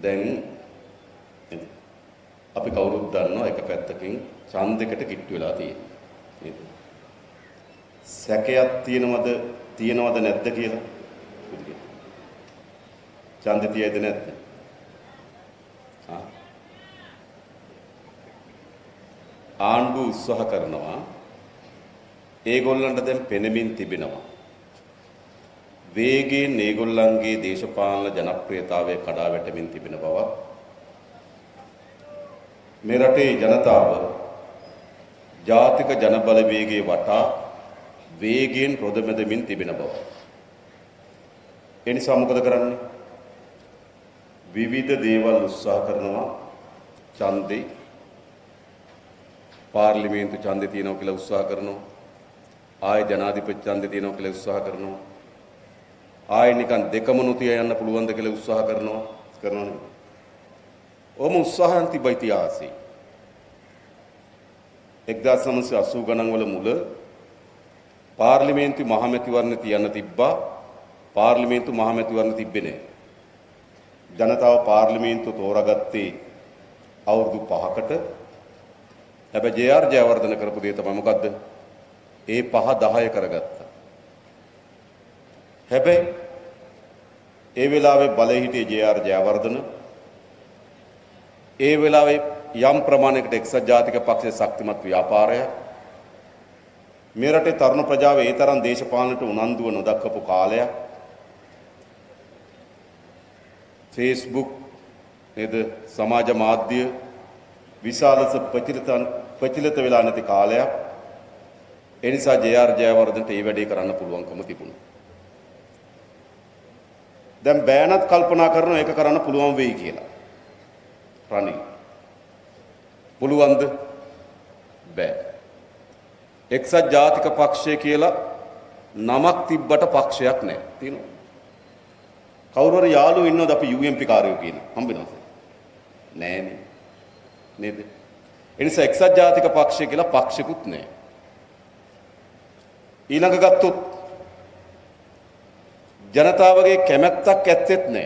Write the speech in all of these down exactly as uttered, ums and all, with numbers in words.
දැන් අපි කවුරුත් දන්නවා එක පැත්තකින් ඡන්දයකට කිට්ටු වෙලා තියෙනවා නේද? සැකයක් තියෙනවද තියෙනවද නැද්ද කියලා? ඡන්දෙ තියයිද නැද්ද? ආ ආණ්ඩුව උත්සාහ කරනවා ඒගොල්ලන්ට දැන් පෙනෙමින් තිබෙනවා වේගයෙන් ඒගොල්ලන්ගේ දේශපාලන ජනප්‍රියතාවය කඩා වැටෙමින් තිබෙන බව මේ රටේ ජනතාව ජාතික ජනබලවේගයේ වටා වේගයෙන් රොදමැදමින් තිබෙන බව. ඒ නිසා මොකද කරන්නේ? විවිධ දේවල් උත්සාහ කරනවා ඡන්දේ පාර්ලිමේන්තු ඡන්දේ තියනවා කියලා උත්සාහ කරනවා. ආය ජනාධිපති ඡන්දේ තියනවා කියලා උත්සාහ කරනවා. ආය නිකන් දෙකම නොතිය යන්න පුළුවන්ද කියලා උත්සාහ කරනවා කරනවනේ. ඔම උත්සාහයන් තිබයි තියාසී. එක්දාස් නවසිය අසූ ගණන් වල මුල පාර්ලිමේන්තු මහමැතිවරණ තියන්න තිබ්බා. පාර්ලිමේන්තු මහමැතිවරණ තිබ්බේ නැහැ. ජනතාව පාර්ලිමේන්තුව තෝරාගත්තේ අවුරුදු පහකට. හැබැයි ජේ ආර් ජයවර්ධන කරපු දේ තමයි මොකද්ද? ඒ පහ දහය කරගත්තා. හැබැයි ඒ වෙලාවේ බලය හිටියේ ජේ ආර් ජයවර්ධන. ඒ වෙලාවේ යම් ප්‍රමාණයකට එක්සත් ජාතික පක්ෂයේ ශක්තිමත් ව්‍යාපාරය මේ රටේ තරුණ ප්‍රජාව ඒ තරම් දේශපාලනට උනන්දුව නොදක්වපු කාලයක්. Facebook නේද සමාජ මාධ්‍ය විශාලස ප්‍රචලිත ප්‍රචලිත වෙලා නැති කාලයක්. ඒ නිසා ජේ ආර් ජයවර්ධනට මේ වැඩේ කරන්න පුළුවන්කම තිබුණා. දැන් බෑනත් කල්පනා කරනවා ඒක කරන්න පුළුවන් වෙයි කියලා. රනිල් පුළුවන්ද? බෑ. එක්සත් ජාතික පක්ෂය කියලා නමක් තිබ්බට පක්ෂයක් නැහැ. තියෙනවා. කවුරු හරි යාළුවෝ ඉන්නවද අපි යූ එම් පී කාර්යෝ කියන? හම්බෙනවද? නෑනේ. නේද? ඒ නිසා එක්සත් ජාතික පක්ෂය කියලා පක්ෂිකුත් නැහැ. ඊළඟ ගත්තොත් ජනතාවගේ කැමැත්තක් ඇත්තෙත් නැහැ.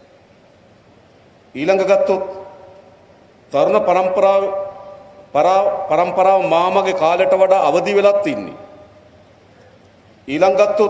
ඊළඟ ගත්තොත් තරුණ පරම්පරාව පරම්පරාව මාමගේ කාලයට වඩා අවදි වෙලත් ඉන්නේ. ඊළඟ ගත්තොත්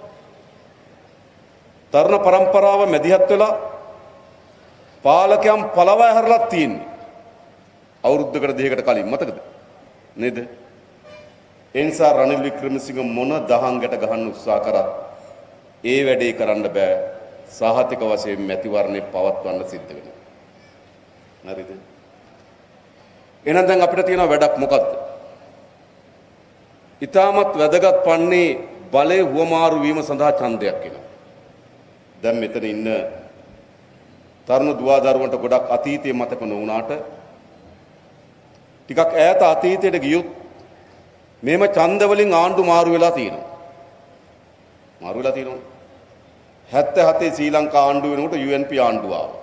තරුණ පරම්පරාව මැදිහත් වෙලා පාලකයන් පළවය හැරලත් තියෙන්නේ. අවුරුද්දකට දෙකකට කලින් මතකද? නේද? ඒ නිසා රනිල් වික්‍රමසිංහ මොන දහංගට ගහන්න උත්සාහ කරත් ඒ වැඩේ කරන්න බෑ. සාහතික වශයෙන් මැතිවරණේ පවත්වන්න සිද්ධ වෙනවා. හරිද? එහෙනම් දැන් අපිට තියෙන වැඩක් මොකද්ද? ඊටමත් වැදගත් පන්නේ බලය හුවමාරු වීම සඳහා ඡන්දයක් එනවා. දැන් මෙතන ඉන්න තරුණ දුවදරුවන්ට ගොඩක් අතීතයේ මතක නොවුනාට ටිකක් ඈත අතීතයට ගියොත් මේම ඡන්ද වලින් ආණ්ඩු මාරු වෙලා තියෙනවා. මාරු වෙලා තියෙනවා. හැත්තෑ හතේ ශ්‍රී ලංකා ආණ්ඩුව වෙනකොට යූ එන් පී ආණ්ඩුව ආවා.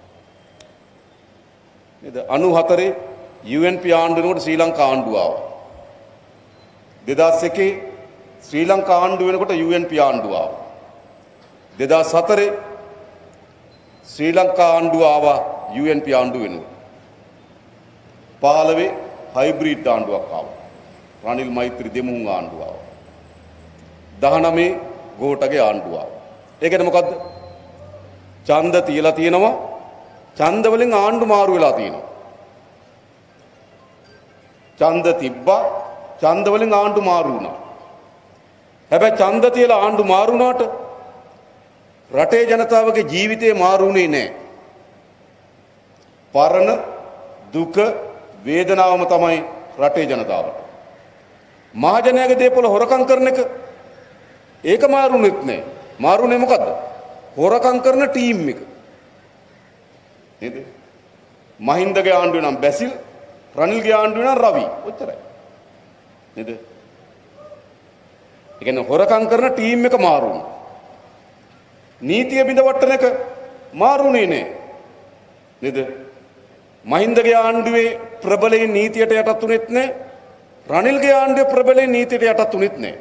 නේද? අනූ හතරේ යූ එන් පී ආණ්ඩුව වෙනකොට ශ්‍රී ලංකා ආණ්ඩුව ආවා. දෙදාස් එකේ ශ්‍රී ලංකා ආණ්ඩුව වෙනකොට යූ එන් පී ආණ්ඩුව ආවා. දෙදාස් හතරේ ශ්‍රී ලංකා ආණ්ඩුව ආවා යූ එන් පී ආණ්ඩුව වෙනුවට. පහළොවේ හයිබ්‍රිඩ් ආණ්ඩුවක් ආවා. රනිල් මෛත්‍රී දෙමුහුන් ආණ්ඩුව ආවා. දහනවයේ ගෝඨගේ ආණ්ඩුව ආවා. ඒ කියන්නේ මොකද්ද? ඡන්ද තියලා තියෙනවා. ඡන්ද වලින් ආණ්ඩු මාරු වෙලා තියෙනවා. ඡන්ද තිබ්බා. ඡන්ද වලින් ආණ්ඩු මාරු වුණා. හැබැයි ඡන්ද තියලා ආණ්ඩු මාරු වුණාට රටේ ජනතාවගේ ජීවිතේ මාරුුනේ නැහැ. පරණ දුක වේදනාවම තමයි රටේ ජනතාවට. මහජනයාගේ දේපොළ හොරකම් කරන එක ඒක මාරුුනෙත් නැහැ. මාරුනේ මොකද්ද? හොරකම් කරන ටීම් එක. නේද? මහින්දගේ ආණ්ඩුවේ නම් බැසිල්, රනිල්ගේ ආණ්ඩුවේ නම් රවි. ඔච්චරයි. නේද? ඒ කියන්නේ හොරකම් කරන ටීම් එක මාරුුණා. නීතිය බිඳවට්ටන එක මාරුනේ නෑ. නේද? මහින්දගේ ආණ්ඩුවේ ප්‍රබලයෙන් නීතියට යටත් උනේත් නෑ. රනිල්ගේ ආණ්ඩුවේ ප්‍රබලයෙන් නීතියට යටත් උනේත් නෑ.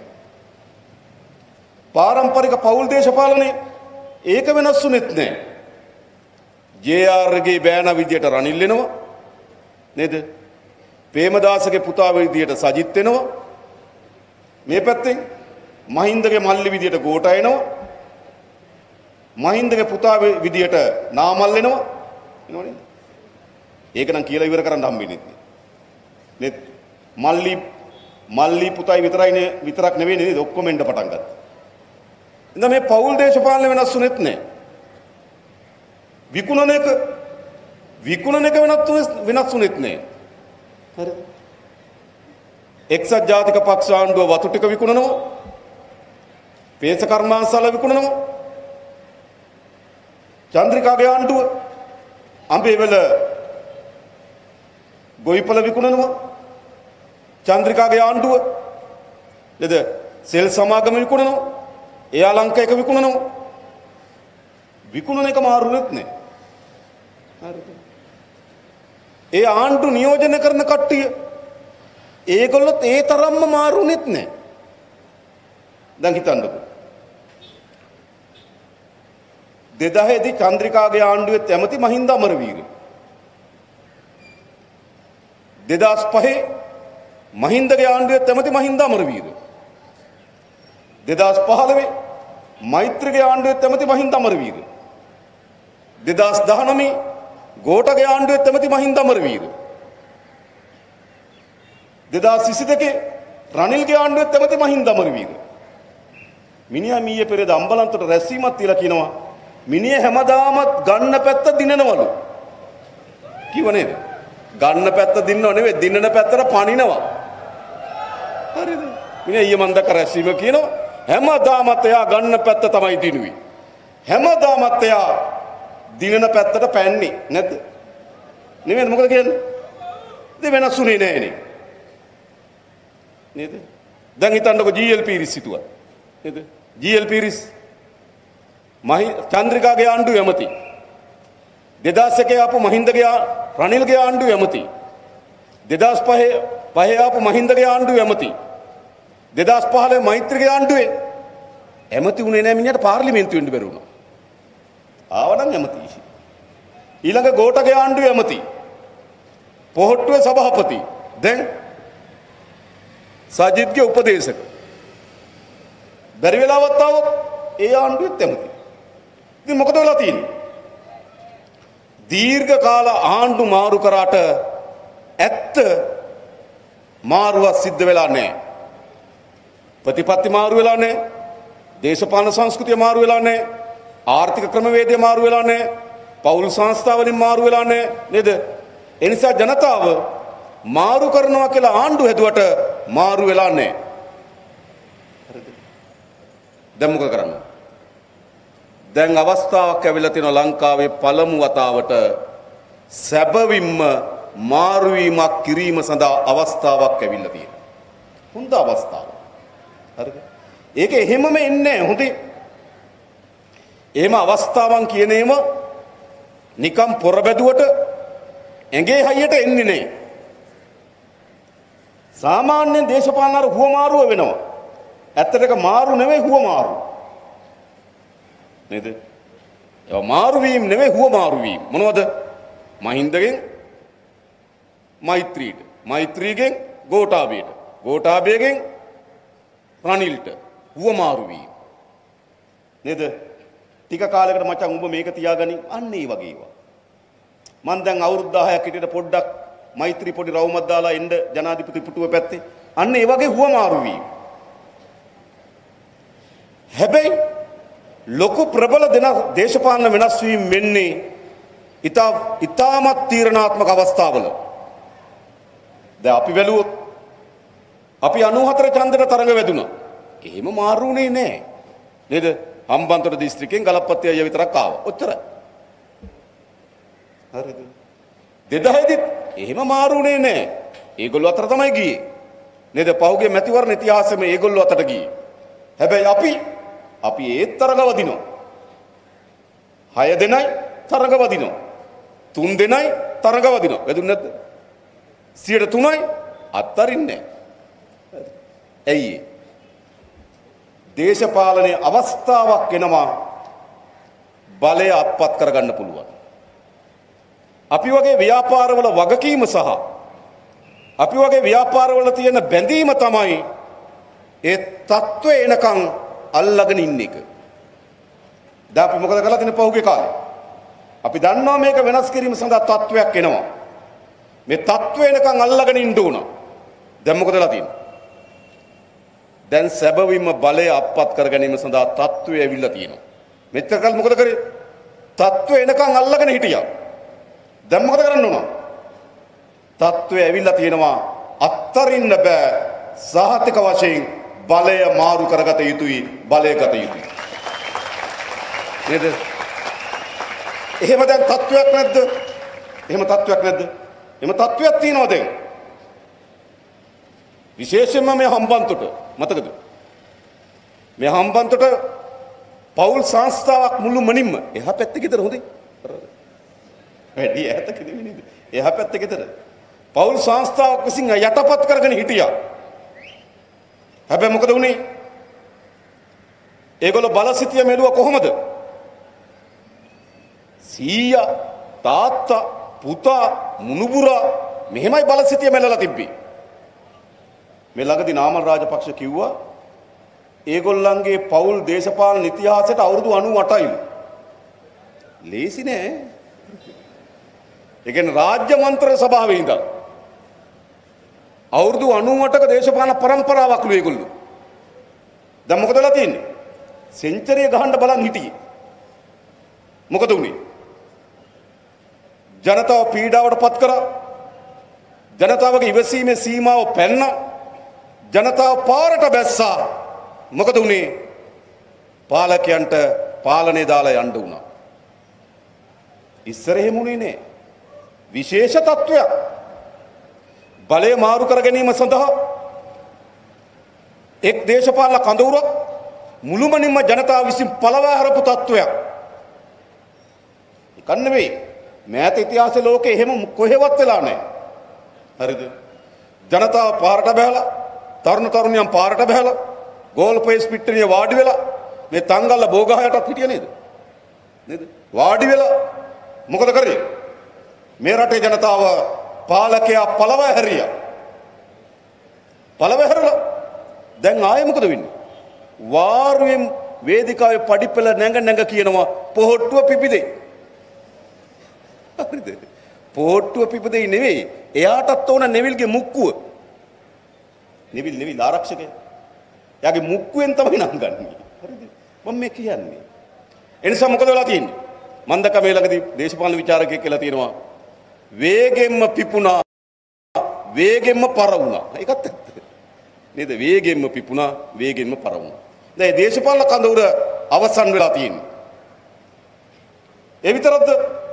පාරම්පරික පෞල් දේශපාලනය ඒක වෙනස් උනේත් නෑ. ජේ ආර් ගේ බෑනා විදියට රනිල් වෙනවා නේද? ප්‍රේමදාසගේ පුතා විදියට සජිත් වෙනවා. මේ පැත්තෙන් මහින්දගේ මල්ලි විදියට ගෝඨා එනවා. මහින්දගේ පුතා විදියට නාමල් වෙනවා. එනවනේ. ඒක නම් කියලා ඉවර කරන්න හම්බෙන්නේ නැහැ. නේද? මල්ලි මල්ලි පුතයි විතරයි විතරක් නෙවෙයි නේද? ඔක්කොම එන්න පටන් ගත්තා. ඉතින් මේ පෞල් දේශපාලන වෙනස් වුනෙත් නැහැ. විකුණන එක විකුණන එක වෙනත් වෙනස් වුනෙත් නැහැ. හරිද? එක්සත් ජාතික පක්ෂ ආණ්ඩුව වතු ටික විකුණනවා. පේස කර්මාන්තසල විකුණනවා. චන්ද්‍රිකාගේ ආණ්ඩුව අඹේවල ගොවිපළ විකුණනවා. චන්ද්‍රිකාගේ ආණ්ඩුව නේද? සෙල් සමාගම විකුණනවා. එයා ලංකා එක විකුණනවා. විකුණන එක මාරුනෙත් නෑ. හරිද? ඒ ආණ්ඩු නියෝජනය කරන කට්ටිය ඒගොල්ලොත් ඒ තරම්ම මාරුනෙත් නෑ. දැන් හිතන්නකෝ. දෙදහය දී චන්ද්‍රිකාගේ ආණ්ඩුවේ ඇමති මහින්ද අමරවීර. දෙදහස් පහේ මහින්දගේ ආණ්ඩුවේ ඇමති මහින්ද අමරවීර. දෙදහස් පහළොව මෛත්‍රීගේ ආණ්ඩුවේ ඇමති මහින්ද අමරවීර. දෙදහස් දහනවය ගෝඨගේ ආණ්ඩුවේ ඇමති මහින්ද අමරවීර. දෙදහස් විසිදෙක රනිල්ගේ ආණ්ඩුවේ ඇමති මහින්ද අමරවීර. මිනිහා මීයේ පෙරේද අම්බලන්තට රැස්වීමක් තියලා කියනවා මිනිහ හැමදාමත් ගන්න පැත්ත දිනනවලු. කිව්ව නේද? ගන්න පැත්ත දිනනව නෙවෙයි දිනන පැත්තට පනිනවා. හරිද? මිනිහ ඊයේ මන් දැක්ක රැස්වීම කියනවා හැමදාමත් එයා ගන්න පැත්ත තමයි දිනුවේ. හැමදාමත් එයා දිනන පැත්තට පැන්නේ නැද්ද? නෙමෙයි මොකද කියන්නේ? ඉතින් වෙනස්ුනේ නෑනේ. නේද? දැන් හිතන්නකො ජී එල් පීරිස් හිතුවා. නේද? ජී එල් පීරිස් මහි චන්ද්‍රිකාගේ ආණ්ඩුවේ ඇමති. දෙදහස් එකේ ආපු මහින්දගේ රනිල්ගේ ආණ්ඩුවේ ඇමති. දෙදහස් පහේ පහේ ආපු මහින්දගේ ආණ්ඩුවේ ඇමති. දෙදහස් පහළොව මෛත්‍රීගේ ආණ්ඩුවේ ඇමති උනේ නැහැ මිනිහට පාර්ලිමේන්තුවෙ වෙන්න බැරි වුණා. ආවනම් ඇමති. ඊළඟ ගෝඨගේ ආණ්ඩුවේ ඇමති. පොහොට්ටුවේ සභාපති. දැන් සජිත්ගේ උපදේශක. බැරි වෙලාවත් ආවොත් ඒ ආණ්ඩුවෙත් ඇමති. ඉතින් මොකද වෙලා තියෙන්නේ? දීර්ඝ කාල ආණ්ඩු මාරු කරාට ඇත්ත මාරුවක් සිද්ධ වෙලා නැහැ. ප්‍රතිපත්ති මාරු වෙලා නැහැ. දේශපාලන සංස්කෘතිය මාරු වෙලා නැහැ. ආර්ථික ක්‍රමවේදය මාරු වෙලා නැහැ. පෞල් සංස්ථාවලින් මාරු වෙලා නැහැ. නේද? ඒ නිසා ජනතාව මාරු කරනවා කියලා ආණ්ඩු හැදුවට මාරු වෙලා නැහැ. හරිද? දැන් මොකද කරන්නේ? දැන් අවස්ථාවක් ඇවිල්ලා තියෙනවා ලංකාවේ පළමු වතාවට සැබවින්ම මාරු වීමක් කිරීම සඳහා අවස්ථාවක් ඇවිල්ලා තියෙනවා. හොඳ අවස්ථාවක්. හරිද? ඒක එහෙමම එන්නේ නැහැ. හොඳේ. එහෙම අවස්ථාවන් කියන ඒවා නිකම් පොරබැදුවට ඇඟේ හයියට එන්නේ නැහැ. සාමාන්‍ය දේශපාලන අර හුවමාරුව වෙනවා. ඇත්තට ඒක මාරු නෙවෙයි හුවමාරු. නේද? ඒ මාරු වීම නෙවෙයි හුවමාරු වීම. මොනවද? මහින්දගෙන් මෛත්‍රීට, මෛත්‍රීගෙන් ගෝඨාභයට, ගෝඨාභයෙන් රනිල්ට හුවමාරු වීම. නේද? ටික කාලයකට මචං උඹ මේක තියාගනි. අන්න ඒ වගේ ඒවා. මං දැන් අවුරුදු දහයක් හිටියට පොඩ්ඩක් මෛත්‍රී පොඩි රවුමක් දාලා එන්න ජනාධිපති පුටුව පැත්තේ. අන්න ඒ වගේ හුවමාරු වීම. හැබැයි ලොකු ප්‍රබල දෙන දේශපාලන වෙනස් වීම වෙන්නේ ඉතා ඉතාමත් තීරණාත්මක අවස්ථාවල. දැන් අපි වැළුවොත් අපි අනූහතර ඡන්දෙට තරඟ වැදුනා. එහෙම මාරුුනේ නෑ. නේද? හම්බන්තොට දිස්ත්‍රික්කෙන් ගලප්පත්ති අයියා විතරක් ආවා. ඔච්චරයි. හරිද? දෙදහය දිත් එහෙම මාරුුනේ නෑ. ඒගොල්ලෝ අතර තමයි ගියේ. නේද? පහුගිය මැතිවරණ ඉතිහාසෙම ඒගොල්ලෝ අතට ගියේ. හැබැයි අපි අපි ඒත් තරඟ වදිනවා. හය දෙනයි තරඟ වදිනවා. තුන් දෙනයි තරඟ වදිනවා. වැදුනේ නැද්ද? සියයට තුනයි අත්තරින්නේ නැහැ. ඇයි ඒ? දේශපාලනයේ අවස්ථාවක් එනවා බලය අත්පත් කරගන්න පුළුවන්. අපි වගේ ව්‍යාපාරවල වගකීම සහ අපි වගේ ව්‍යාපාරවල තියෙන බැඳීම තමයි ඒ තත්ත්වය එනකන් අල්ලගෙන ඉන්න එක. දැන් අපි මොකද කරලා තියෙන්නේ පහුගිය කාලේ? අපි දන්නවා මේක වෙනස් කිරීම සඳහා තත්ත්වයක් එනවා. මේ තත්ත්වය එනකන් අල්ලගෙන ඉන්න උන. දැන් මොකද වෙලා තියෙන්නේ? දැන් සැබවින්ම බලය අත්පත් කර ගැනීම සඳහා තත්ත්වය ඇවිල්ලා තියෙනවා. මෙච්චර කල් මොකද කරේ? තත්ත්වය එනකන් අල්ලගෙන හිටියා. දැන් මොකද කරන්න ඕන? තත්ත්වය ඇවිල්ලා තියෙනවා. අත්තරින්න බෑ. සහතික වශයෙන් බලය මාරු කරගත යුතුයි. බලය ගත යුතුයි. නේද? එහෙම දැන් තත්ත්වයක් නැද්ද? එහෙම තත්ත්වයක් නැද්ද? එහෙම තත්ත්වයක් තියෙනවා දැන්. විශේෂයෙන්ම මේ හම්බන්තොට මතකද? මේ හම්බන්තොට පෞල් සංස්ථාවක් මුළු මනින්ම එහා පැත්තේ ගෙදර හොඳේ. වැඩි ඈතක නෙවෙයි නේද? එහා පැත්තේ ගෙදර. පෞල් සංස්ථාවක් විසින් යටපත් කරගෙන හිටියා. හැබැයි මොකද වුනේ? ඒගොල්ලෝ බලසිතිය මෙළුව කොහොමද? සීයා, තාත්තා, පුතා, මුණුබුරා මෙහෙමයි බලසිතිය මෙලලා තිබ්බේ. මේ ළඟදී නාමල් රාජපක්ෂ කිව්වා ඒගොල්ලන්ගේ පෞල් දේශපාලන ඉතිහාසයට අවුරුදු අනූ අටයිලු. ලේසි නෑ. ඒ කියන්නේ රාජ්‍ය මන්ත්‍ර සභාවේ ඉඳන් අවුරුදු අනූ අටක දේශපාලන પરම්පරාවක්ලු ඒගොල්ලෝ. දැන් මොකද වෙලා තියෙන්නේ? සෙන්චරිය ගහන්න බලන් හිටියේ. මොකද උනේ? ජනතාව පීඩාවට පත් කරා. ජනතාවගේ ඉවසීමේ සීමාව පැන්නා. ජනතාව පාරට බැස්සා. මොකද උනේ? පාලකයන්ට පාලනේ දාලා යන්න උනා. ඉස්සර එහෙම උනේ නෑ. විශේෂ තත්වයක්. බලය මාරු කර ගැනීම සඳහා එක් දේශපාලන කඳවුරක් මුළුමනින්ම ජනතාව විසින් පළවා හරපු තත්වයක්. ඒක නෙවෙයි. මෑත ඉතිහාසයේ ලෝකේ එහෙම කොහෙවත් වෙලා නැහැ. හරිද? ජනතාව පාරට බහැලා, තරුණ තරුණියන් පාරට බහැලා, ගෝල්පේස් පිට්ටනිය වාඩි වෙලා මේ තංගල්ල බෝගහයටත් හිටියේ නේද? නේද? වාඩි වෙලා මොකද කරේ? මේ රටේ ජනතාව පාලකයා පළවා හැරියා. පළවා හැරලා දැන් ආයේ මොකද වෙන්නේ? වාරුවෙන් වේදිකාවේ පඩිපෙළ නැඟ නැඟ කියනවා පොහොට්ටුව පිපිදේ. හරිද? පොහොට්ටුව පිපිදේ නෙවෙයි. එයාටත් ඕන නෙවිල්ගේ මුක්කුව. Neville Neville ආරක්ෂකයා. එයාගේ මුක්කුවෙන් තමයි නංගන්නේ. හරිද? මම මේ කියන්නේ. එනිසා මොකද වෙලා තියෙන්නේ? මන්දක මේ ළඟදී දේශපාලන විචාරකයෙක් කියලා තියෙනවා වේගෙන්ම පිපුණා වේගෙන්ම පර වුණා. ඒකත් ඇත්ත. නේද? වේගෙන්ම පිපුණා වේගෙන්ම පර වුණා. දැන් දේශපාලන කඳවුර අවසන් වෙලා තියෙන්නේ. ඒ විතරක්ද?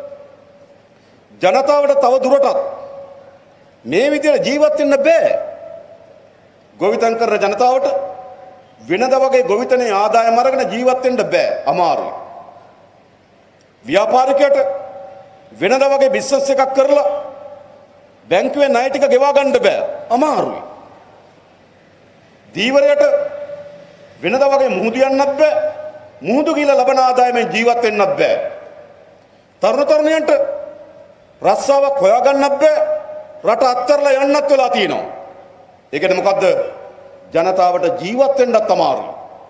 ජනතාවට තව දුරටත් මේ විදිහට ජීවත් වෙන්න බෑ. ගොවිතැන් කරන ජනතාවට වෙනද වගේ ගොවිතැනේ ආදායම අරගෙන ජීවත් වෙන්න බෑ. අමාරුයි. ව්‍යාපාරිකයට වෙනද වගේ බිස්නස් එකක් කරලා බැංකුවේ ණය ටික ගෙවා ගන්න බෑ. අමාරුයි. දීවරයට වෙනද වගේ මුහුදු යන්නත් බෑ. මුහුදු ගිහලා ලබන ආදායමෙන් ජීවත් වෙන්නත් බෑ. තරුණ තරුණියන්ට රස්සාවක් හොයාගන්නත් බෑ. රට අත්හැරලා යන්නත් වෙලා තියෙනවා. ඒ කියන්නේ මොකද්ද? ජනතාවට ජීවත් වෙන්නත් අමාරුයි.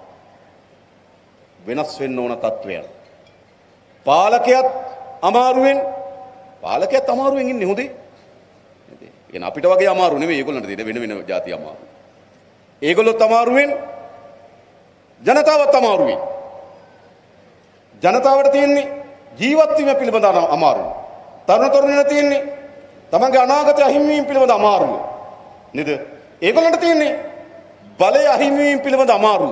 වෙනස් වෙන්න ඕන තත්වයක්. පාලකයාත් අමාරුවෙන් පාලකයාත් අමාරුවෙන් ඉන්නේ හොඳේ. නේද? එන අපිට වගේ අමාරු නෙවෙයි ඒගොල්ලන්ට තියෙන වෙන වෙන જાති අමාරු. ඒගොල්ලොත් අමාරුවෙන් ජනතාවත් අමාරුවෙන්. ජනතාවට තියෙන්නේ ජීවත් වීම පිළිබඳ අමාරුව. තරුණ තරුණියන්ට තියෙන්නේ තමන්ගේ අනාගතය අහිමි වීම පිළිබඳ අමාරුව. නේද? ඒගොල්ලන්ට තියෙන්නේ බලය අහිමි වීම පිළිබඳ අමාරුව.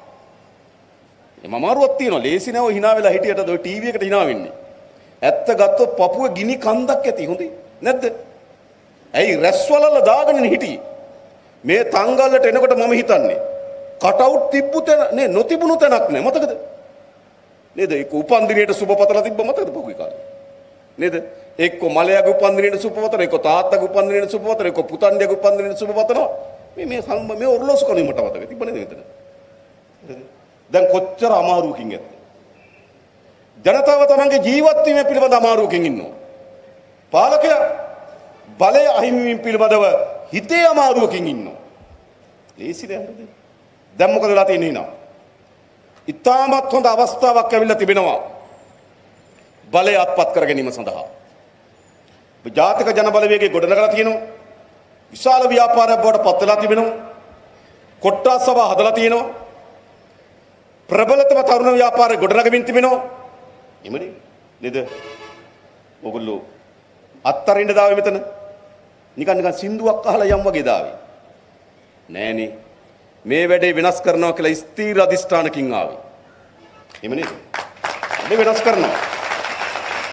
එම අමාරුවක් තියෙනවා. ලේසි නෑ ඔය hina වෙලා හිටියට ඔය ටීවී එකට hina වෙන්නේ. ඇත්ත ගත්තොත් පපුවේ ගිනි කන්දක් ඇති හොඳේ. නැද්ද? ඇයි රැස්වලල දාගෙන හිටියේ? මේ තංගල්ලට එනකොට මම හිතන්නේ කටවුට් තිබ්බු තැන නේ නොතිබුණු තැනක් නෑ. මතකද? නේද? ඒක උපන්දිනේට සුබපතලා තිබ්බ මතකද පොකුයි කාලේ? නේද? එක්ක මලයාගේ උපන්දිනේට සුබපතන, එක්ක තාත්තාගේ උපන්දිනේට සුබපතන, එක්ක පුතන්ඩියාගේ උපන්දිනේට සුබපතනවා. මේ මේ මේ ඔරලෝසු කණේ මට මතක තිබ්බ නේද මෙතන? දැන් කොච්චර අමාරුවකින් ඇද්ද? ජනතාව තමන්ගේ ජීවත් වීම පිළිබඳ අමාරුවකින් ඉන්නවා. පාලකයා බලය අහිමි වීම පිළිබඳව හිතේ අමාරුවකින් ඉන්නවා. ලේසි දෙයක් නේද? දැන් මොකද වෙලා තියෙන්නේ නා? ඉතාමත් හොඳ අවස්ථාවක් ඇවිල්ලා තිබෙනවා. බලය අත්පත් කර ගැනීම සඳහා. ජාතික ජන බලවේගයේ ගොඩනගලා තියෙනවා. විශාල ව්‍යාපාරයක් බවට පත් වෙලා තිබෙනවා. කොට්ටාස් සභා හදලා තියෙනවා. ප්‍රබලතම තරුණ ව්‍යාපාරය ගොඩනගමින් තිබෙනවා. එමනේ නේද? ඔගොල්ලෝ අත්තරින්න දාවේ මෙතන. නිකන් නිකන් සින්දුවක් අහලා යම් වගේ දාවේ. නෑනේ. මේ වැඩේ වෙනස් කරනවා කියලා ස්ථීර අධිෂ්ඨානකින් ආවේ. එමනේ. මේ වෙනස් කරනවා.